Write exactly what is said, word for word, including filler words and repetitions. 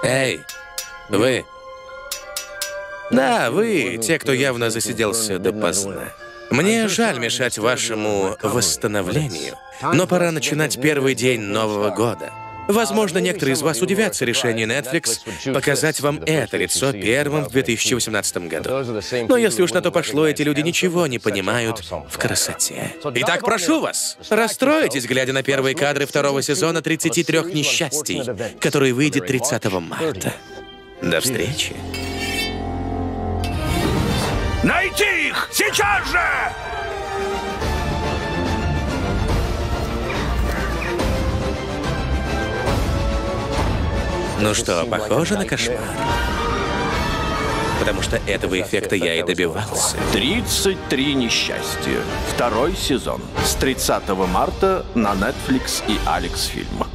Эй, вы. Да, вы, те, кто явно засиделся допоздна. Мне жаль мешать вашему восстановлению, но пора начинать первый день Нового года. Возможно, некоторые из вас удивятся решению Netflix показать вам это лицо первым в две тысячи восемнадцатом году. Но если уж на то пошло, эти люди ничего не понимают в красоте. Итак, прошу вас, расстроитесь, глядя на первые кадры второго сезона тридцати трёх несчастий, который выйдет тридцатого марта. До встречи. Найти их! Сейчас же! Ну что, похоже на кошмар? Потому что этого эффекта я и добивался. тридцать три несчастья. Второй сезон. С тридцатого марта на Netflix и Алекс Фильм.